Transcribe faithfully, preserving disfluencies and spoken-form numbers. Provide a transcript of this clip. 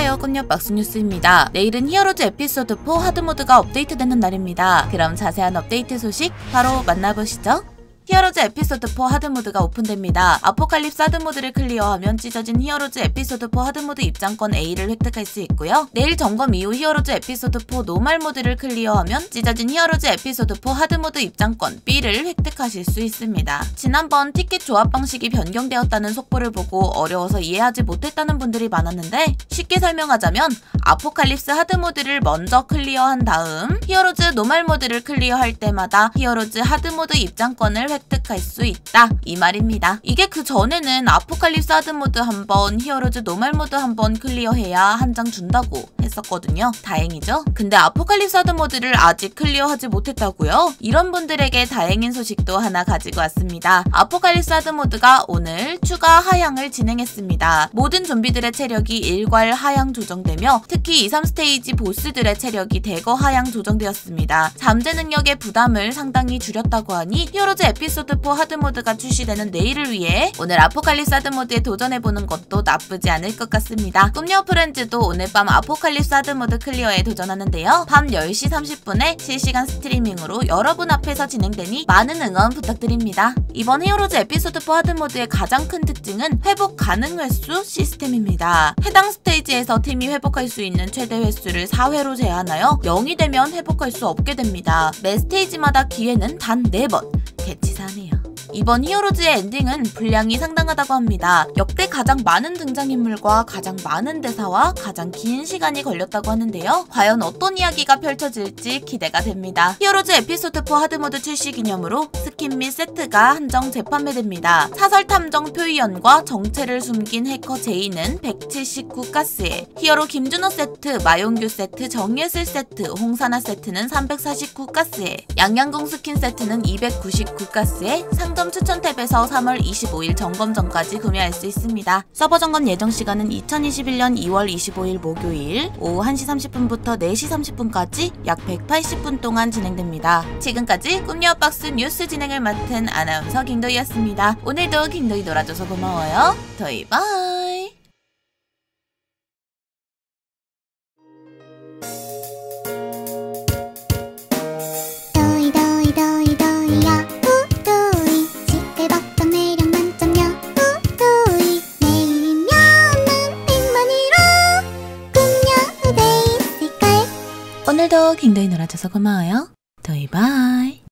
안녕하세요, 꿈녀박스 뉴스입니다. 내일은 히어로즈 에피소드 사 하드모드가 업데이트되는 날입니다. 그럼 자세한 업데이트 소식 바로 만나보시죠. 히어로즈 에피소드 사 하드모드가 오픈됩니다. 아포칼립스 하드모드를 클리어하면 찢어진 히어로즈 에피소드 사 하드모드 입장권 A를 획득할 수 있고요. 내일 점검 이후 히어로즈 에피소드 사 노멀 모드를 클리어하면 찢어진 히어로즈 에피소드 사 하드모드 입장권 B를 획득하실 수 있습니다. 지난번 티켓 조합 방식이 변경되었다는 속보를 보고 어려워서 이해하지 못했다는 분들이 많았는데, 쉽게 설명하자면 아포칼립스 하드모드를 먼저 클리어한 다음 히어로즈 노멀 모드를 클리어할 때마다 히어로즈 하드모드 입장권을 획득할 수 있다, 이 말입니다. 이게 그 전에는 아포칼립스 하드모드 한 번, 히어로즈 노멀 모드 한 번 클리어해야 한 장 준다고 했었거든요. 다행이죠? 근데 아포칼립스 하드모드를 아직 클리어하지 못했다고요? 이런 분들에게 다행인 소식도 하나 가지고 왔습니다. 아포칼립스 하드모드가 오늘 추가 하향을 진행했습니다. 모든 좀비들의 체력이 일괄 하향 조정되며 특히 이, 삼 스테이지 보스들의 체력이 대거 하향 조정되었습니다. 잠재 능력의 부담을 상당히 줄였다고 하니 히어로즈 에피소드 사 하드모드가 출시되는 내일을 위해 오늘 아포칼립스 하드모드에 도전해보는 것도 나쁘지 않을 것 같습니다. 꿈녀 프렌즈도 오늘 밤 아포칼립스 하드모드 클리어에 도전하는데요. 밤 열 시 삼십 분에 실시간 스트리밍으로 여러분 앞에서 진행되니 많은 응원 부탁드립니다. 이번 히어로즈 에피소드 사 하드모드의 가장 큰 특징은 회복 가능 횟수 시스템입니다. 해당 스테이지에서 팀이 회복할 수 있는 최대 횟수를 사 회로 제한하여 영이 되면 회복할 수 없게 됩니다. 매 스테이지마다 기회는 단 네 번. 개치사네요. 이번 히어로즈의 엔딩은 분량이 상당하다고 합니다. 역대 가장 많은 등장인물과 가장 많은 대사와 가장 긴 시간이 걸렸다고 하는데요. 과연 어떤 이야기가 펼쳐질지 기대가 됩니다. 히어로즈 에피소드 사 하드모드 출시 기념으로 스킨 및 세트가 한정 재판매됩니다. 사설 탐정 표이연과 정체를 숨긴 해커 제이는 백칠십구 가스에, 히어로 김준호 세트, 마용규 세트, 정예슬 세트, 홍사나 세트는 삼백사십구 가스에, 양양궁 스킨 세트는 이백구십구 가스에 상점 추천 탭에서 삼월 이십오일 점검 전까지 구매할 수 있습니다. 서버 점검 예정 시간은 이천이십일 년 이월 이십오일 목요일 오후 한 시 삼십 분부터 네 시 삼십 분까지 약 백팔십 분 동안 진행됩니다. 지금까지 꿈녀박스 뉴스 진행을 맡은 아나운서 김도희였습니다. 오늘도 김도희 놀아줘서 고마워요. 도희 바이. 오늘도 김도희 놀아줘서 고마워요. 도희 바이.